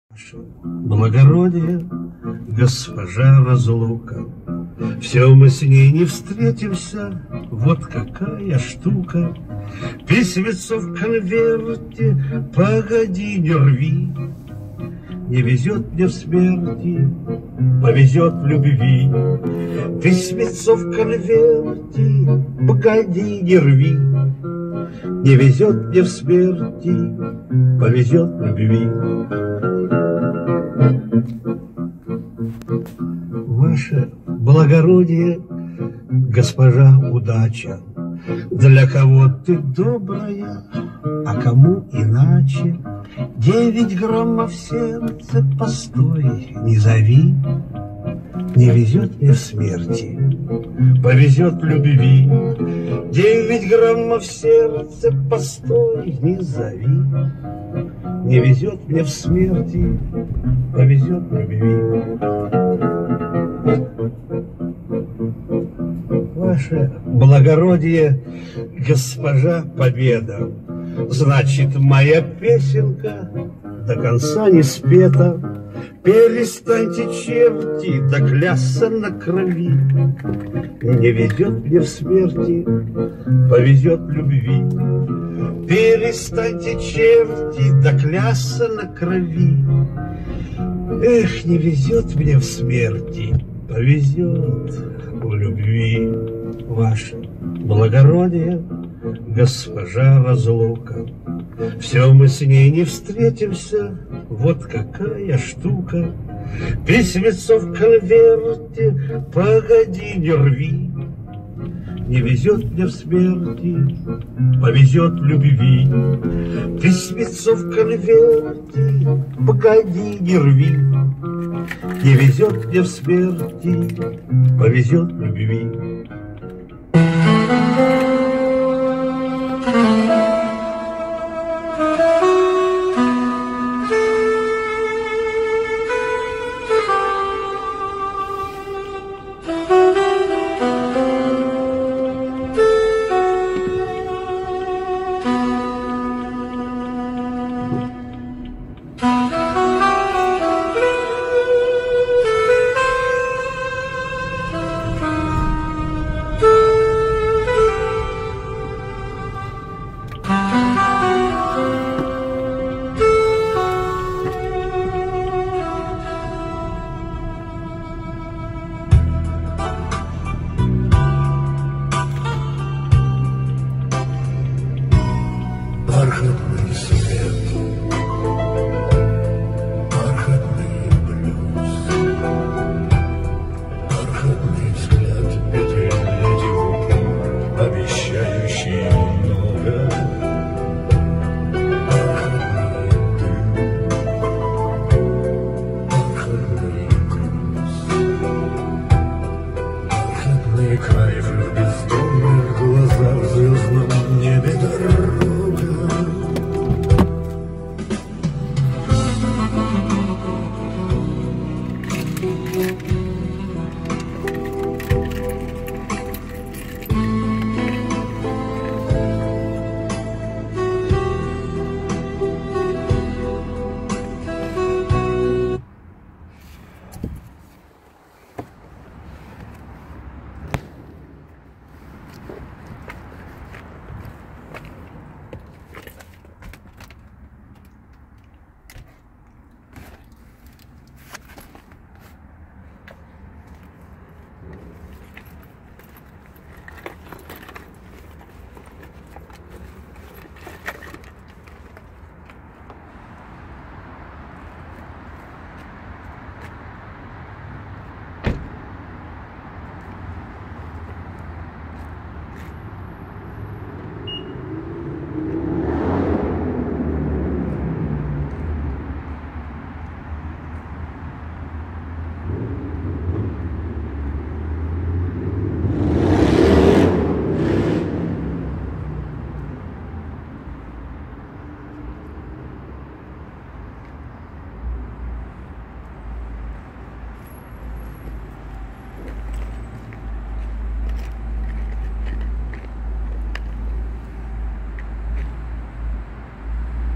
Ваше благородие, госпожа разлука, все мы с ней не встретимся, вот какая штука. Письмецо в конверте, погоди, не рви, не везет мне в смерти, повезет в любви. Письмецо в конверте, погоди, не рви, не везет мне в смерти, повезет в любви. Ваше благородие, госпожа удача, для кого ты добрая, а кому иначе. 9 граммов сердца, постой, не зови, не везет мне в смерти, повезет в любви. 9 граммов сердца, постой, не зови, не везет мне в смерти, повезет в любви. Ваше благородие, госпожа победа, значит, моя песенка до конца не спета. Перестаньте, черти, да клясться на крови, не ведет мне в смерти, повезет в любви. Перестаньте, черти, да клясться на крови, эх, не везет мне в смерти, повезет в любви. Ваше благородие, госпожа разлука, все мы с ней не встретимся, вот какая штука. Письмецо в конверте, погоди, не рви, не везет мне в смерти, повезет в любви. Письмецо в конверте, погоди, не рви, не везет мне в смерти, повезет в любви.